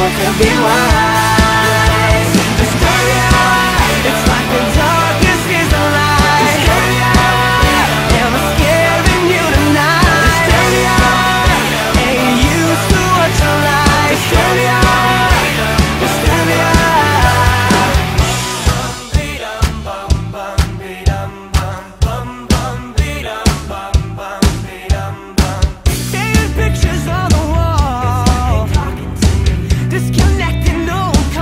to be wise. Hysteria, it's like the darkness is the light. Hysteria, am I scaring you tonight? Hysteria, ain't used to what you like. Hysteria, hysteria. Painted pictures on the wall, disconnecting, no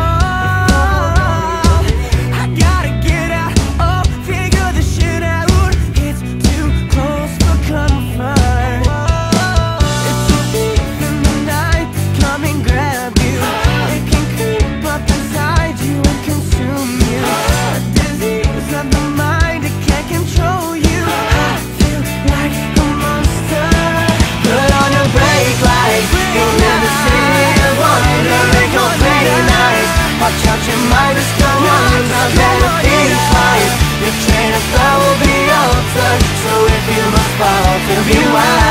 call. I gotta get out, oh, figure this shit out. It's too close for comfort. It's a thief in the night, come and grab you. It can creep up inside you and consume you. A disease of the mind, it can't control you. I feel like a monster. Put on your brake lights, you'll never see the wonder. It goes very nice. Watch out, your mind is gone. I'll never think twice. Your train of thought will be altered. So if you must fall to be wise.